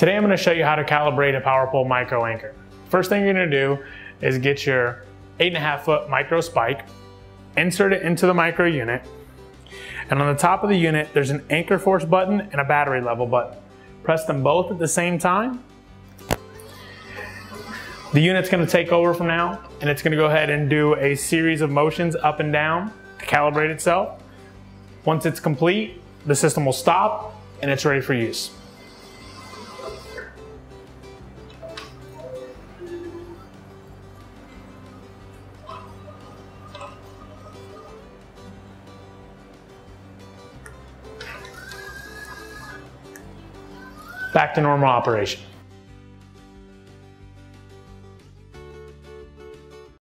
Today I'm going to show you how to calibrate a power pole micro anchor. First thing you're going to do is get your 8.5 foot micro spike, insert it into the micro unit, and on the top of the unit there's an anchor force button and a battery level button. Press them both at the same time. The unit's going to take over from now, and it's going to go ahead and do a series of motions up and down to calibrate itself. Once it's complete, the system will stop and it's ready for use. Back to normal operation.